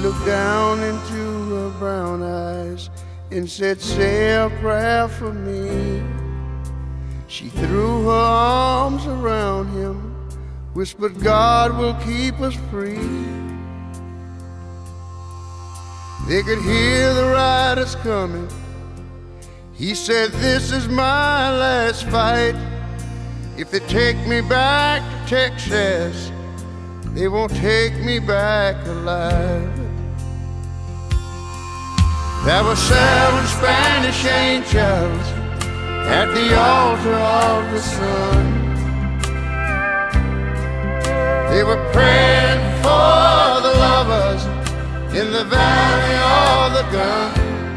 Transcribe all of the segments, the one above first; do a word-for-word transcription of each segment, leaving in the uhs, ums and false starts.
looked down into her brown eyes and said, "Say a prayer for me." She threw her arms around him, whispered, "God will keep us free." They could hear the riders coming. He said, "This is my last fight. If they take me back to Texas, they won't take me back alive." There were seven Spanish angels at the altar of the sun. They were praying for the lovers in the valley of the gun.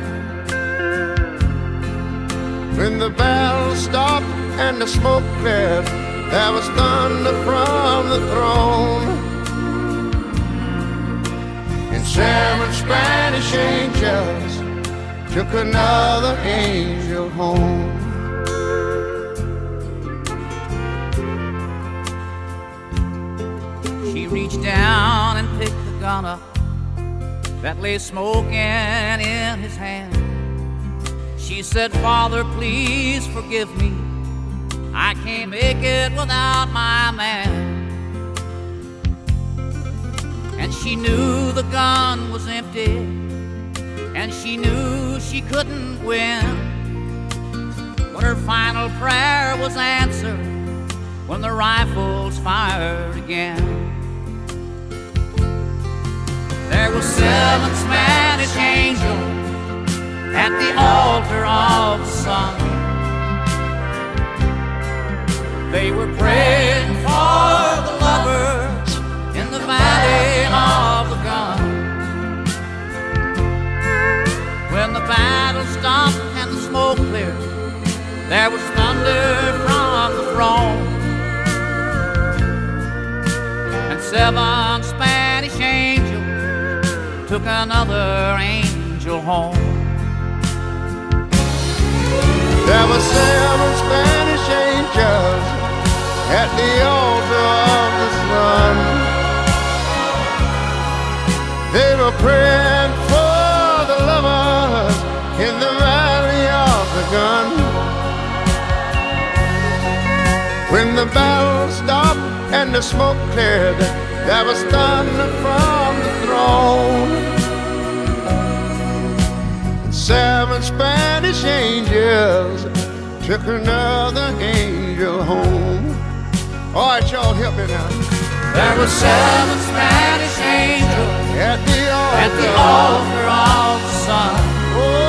When the battle stopped and the smoke cleared, there was thunder from the throne, and seven Spanish angels took another angel home. She reached down and picked the gun up that lay smoking in his hand. She said, "Father, please forgive me. I can't make it without my man." And she knew the gun was empty, and she knew she couldn't win. But her final prayer was answered when the rifles fired again. There were seven Spanish angels at the altar of the sun. They were praying for the lovers in the valley of the gun. When the battle stopped and the smoke cleared, there was thunder from the throne, and seven Spanish angels took another angel home. There were seven Spanish angels at the altar of the sun. They were praying for the lovers in the valley of the gun. When the battle stopped and the smoke cleared, there was thunder from the throne, and seven Spanish angels took another angel home. All right, y'all, help me now. There were seven Spanish angels at the altar, at the altar of the sun. Oh,